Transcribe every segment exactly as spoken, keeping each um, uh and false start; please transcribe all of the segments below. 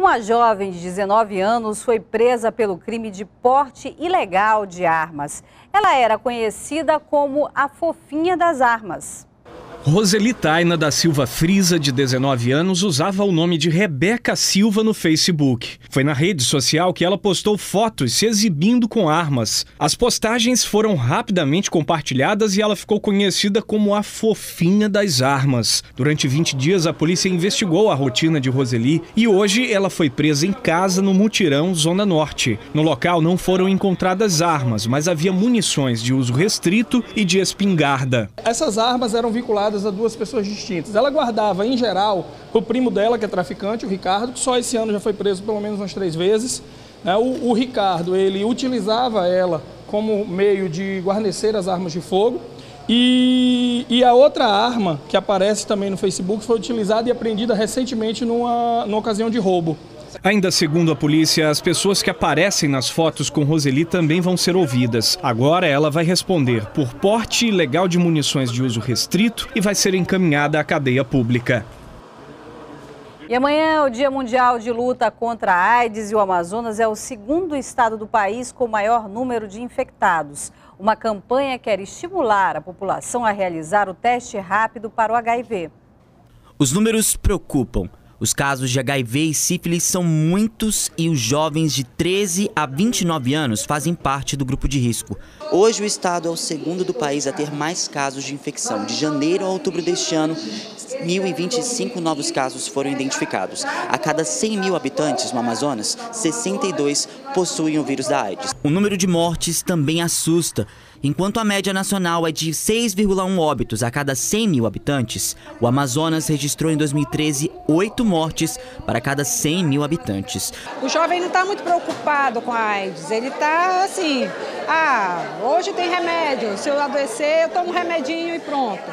Uma jovem de dezenove anos foi presa pelo crime de porte ilegal de armas. Ela era conhecida como a fofinha das armas. Roseli Taina da Silva Frisa, de dezenove anos, usava o nome de Rebeca Silva no Facebook. Foi na rede social que ela postou fotos se exibindo com armas. As postagens foram rapidamente compartilhadas e ela ficou conhecida como a fofinha das armas. Durante vinte dias, a polícia investigou a rotina de Roseli e hoje ela foi presa em casa no Mutirão, Zona Norte. No local não foram encontradas armas, mas havia munições de uso restrito e de espingarda. Essas armas eram vinculadas a duas pessoas distintas. Ela guardava, em geral, o primo dela, que é traficante, o Ricardo, que só esse ano já foi preso pelo menos umas três vezes. O, o Ricardo, ele utilizava ela como meio de guarnecer as armas de fogo. E, e a outra arma, que aparece também no Facebook, foi utilizada e apreendida recentemente numa, numa ocasião de roubo. Ainda segundo a polícia, as pessoas que aparecem nas fotos com Roseli também vão ser ouvidas. Agora ela vai responder por porte ilegal de munições de uso restrito e vai ser encaminhada à cadeia pública. E amanhã é o Dia Mundial de Luta contra a AIDS e o Amazonas é o segundo estado do país com o maior número de infectados. Uma campanha quer estimular a população a realizar o teste rápido para o H I V. Os números preocupam. Os casos de H I V e sífilis são muitos e os jovens de treze a vinte e nove anos fazem parte do grupo de risco. Hoje o estado é o segundo do país a ter mais casos de infecção. De janeiro a outubro deste ano, mil e vinte e cinco novos casos foram identificados. A cada cem mil habitantes no Amazonas, sessenta e dois possuem o vírus da AIDS. O número de mortes também assusta. Enquanto a média nacional é de seis vírgula um óbitos a cada cem mil habitantes, o Amazonas registrou em dois mil e treze oito mortes para cada cem mil habitantes. O jovem não está muito preocupado com a AIDS, ele está assim, ah, hoje tem remédio, se eu adoecer eu tomo um remedinho e pronto.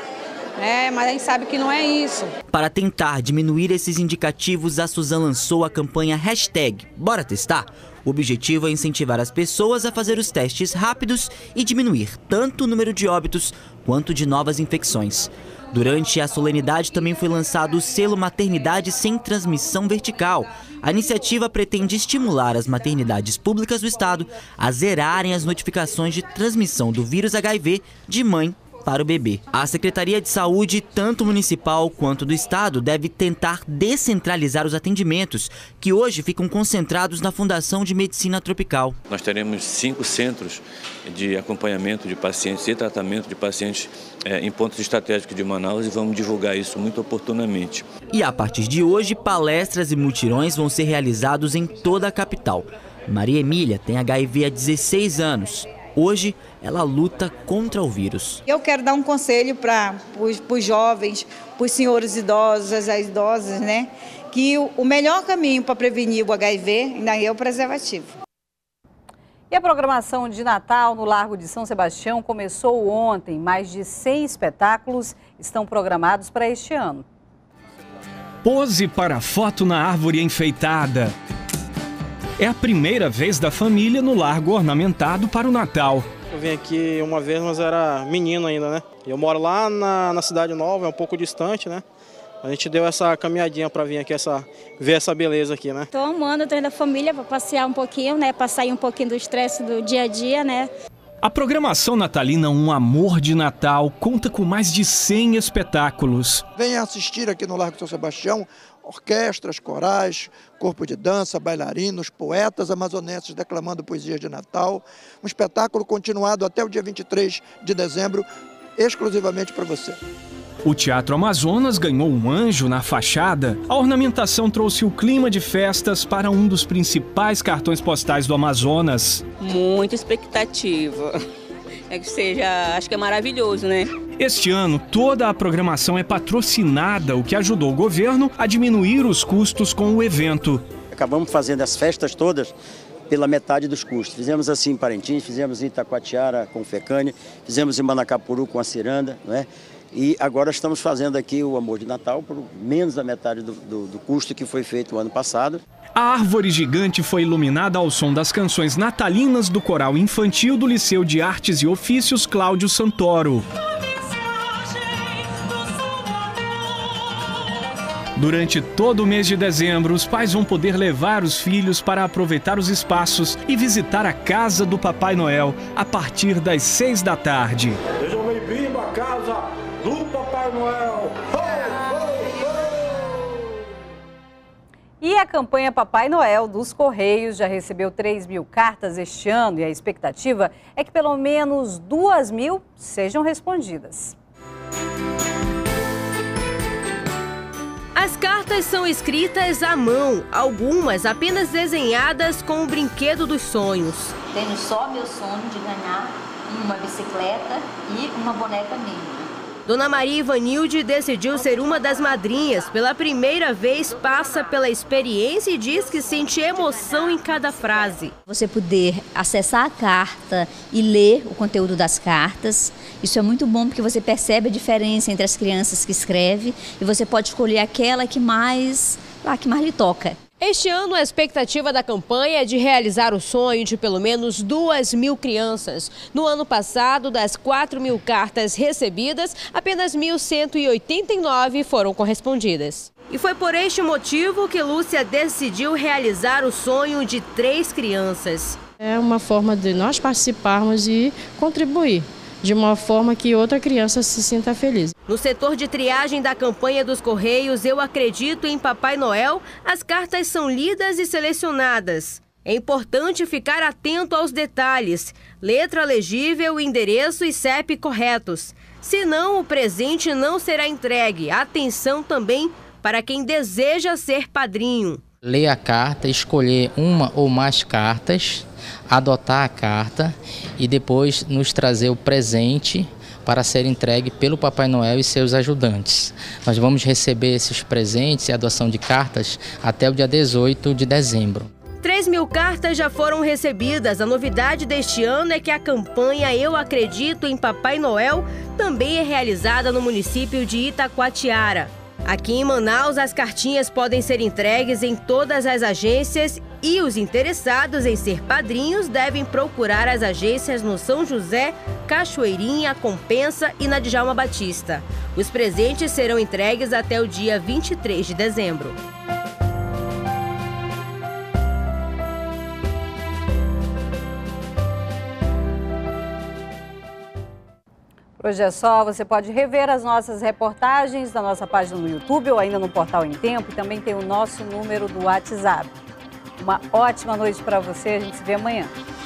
É, mas a gente sabe que não é isso. Para tentar diminuir esses indicativos, a Suzan lançou a campanha hashtag Bora Testar. O objetivo é incentivar as pessoas a fazer os testes rápidos e diminuir tanto o número de óbitos quanto de novas infecções. Durante a solenidade também foi lançado o selo Maternidade Sem Transmissão Vertical. A iniciativa pretende estimular as maternidades públicas do estado a zerarem as notificações de transmissão do vírus H I V de mãe para o bebê. A Secretaria de Saúde, tanto municipal quanto do estado, deve tentar descentralizar os atendimentos, que hoje ficam concentrados na Fundação de Medicina Tropical. Nós teremos cinco centros de acompanhamento de pacientes e tratamento de pacientes é, em pontos estratégicos de Manaus e vamos divulgar isso muito oportunamente. E a partir de hoje, palestras e mutirões vão ser realizados em toda a capital. Maria Emília tem H I V há dezesseis anos. Hoje, ela luta contra o vírus. Eu quero dar um conselho para os jovens, para os senhores idosos, as idosas, né? Que o, o melhor caminho para prevenir o H I V ainda é o preservativo. E a programação de Natal no Largo de São Sebastião começou ontem. Mais de cem espetáculos estão programados para este ano. Pose para foto na árvore enfeitada. É a primeira vez da família no largo ornamentado para o Natal. Eu vim aqui uma vez, mas era menino ainda, né? Eu moro lá na, na Cidade Nova, é um pouco distante, né? A gente deu essa caminhadinha para vir aqui, essa, ver essa beleza aqui, né? Estou amando, estou indo da família para passear um pouquinho, né? Para sair um pouquinho do estresse do dia a dia, né? A programação natalina Um Amor de Natal conta com mais de cem espetáculos. Venha assistir aqui no Largo de São Sebastião orquestras, corais, corpo de dança, bailarinos, poetas amazonenses declamando poesias de Natal. Um espetáculo continuado até o dia vinte e três de dezembro, exclusivamente para você. O Teatro Amazonas ganhou um anjo na fachada. A ornamentação trouxe o clima de festas para um dos principais cartões postais do Amazonas. Muita expectativa. É que seja, acho que é maravilhoso, né? Este ano, toda a programação é patrocinada, o que ajudou o governo a diminuir os custos com o evento. Acabamos fazendo as festas todas pela metade dos custos. Fizemos assim em Parintins, fizemos em Itacoatiara com o Fecane, fizemos em Manacapuru com a Ciranda, não é? E agora estamos fazendo aqui o Amor de Natal por menos da metade do, do, do custo que foi feito o ano passado. A árvore gigante foi iluminada ao som das canções natalinas do coral infantil do Liceu de Artes e Ofícios Cláudio Santoro. Durante todo o mês de dezembro, os pais vão poder levar os filhos para aproveitar os espaços e visitar a casa do Papai Noel a partir das seis da tarde. Sejam bem-vindos à casa do Papai Noel. E a campanha Papai Noel dos Correios já recebeu três mil cartas este ano e a expectativa é que pelo menos duas mil sejam respondidas. As cartas são escritas à mão, algumas apenas desenhadas com o brinquedo dos sonhos. Tenho só meu sonho de ganhar uma bicicleta e uma boneca minha. Dona Maria Ivanilde decidiu ser uma das madrinhas. Pela primeira vez, passa pela experiência e diz que sente emoção em cada frase. Você poder acessar a carta e ler o conteúdo das cartas, isso é muito bom porque você percebe a diferença entre as crianças que escrevem e você pode escolher aquela que mais, ah, que mais lhe toca. Este ano, a expectativa da campanha é de realizar o sonho de pelo menos duas mil crianças. No ano passado, das quatro mil cartas recebidas, apenas mil cento e oitenta e nove foram correspondidas. E foi por este motivo que Lúcia decidiu realizar o sonho de três crianças. É uma forma de nós participarmos e contribuir de uma forma que outra criança se sinta feliz. No setor de triagem da campanha dos Correios, Eu Acredito em Papai Noel, as cartas são lidas e selecionadas. É importante ficar atento aos detalhes, letra legível, endereço e C E P corretos. Senão, o presente não será entregue. Atenção também para quem deseja ser padrinho. Ler a carta, escolher uma ou mais cartas, adotar a carta e depois nos trazer o presente para ser entregue pelo Papai Noel e seus ajudantes. Nós vamos receber esses presentes e adoção de cartas até o dia dezoito de dezembro. três mil cartas já foram recebidas. A novidade deste ano é que a campanha Eu Acredito em Papai Noel também é realizada no município de Itacoatiara. Aqui em Manaus, as cartinhas podem ser entregues em todas as agências e os interessados em ser padrinhos devem procurar as agências no São José, Cachoeirinha, Compensa e na Djalma Batista. Os presentes serão entregues até o dia vinte e três de dezembro. Por hoje é só, você pode rever as nossas reportagens na nossa página no YouTube ou ainda no portal Em Tempo e também tem o nosso número do WhatsApp. Uma ótima noite para você, a gente se vê amanhã.